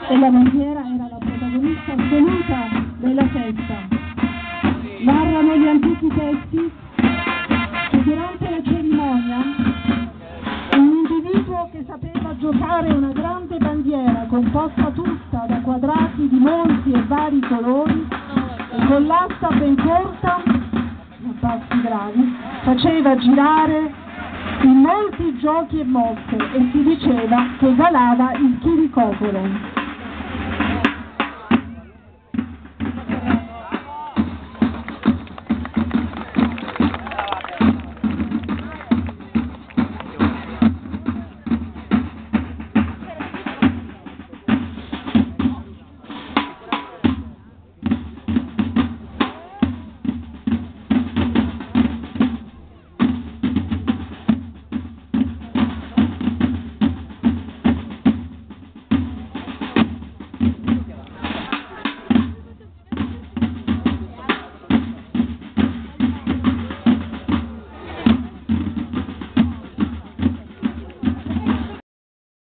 e la bandiera era la protagonista assoluta della festa. Narrano gli antichi testi che durante la cerimonia un individuo che sapeva giocare una grande bandiera composta tutta da quadrati di molti e vari colori e con l'asta ben corta, a passi gravi, faceva girare in molti giochi e mosse e si diceva che galava il chiricopolo.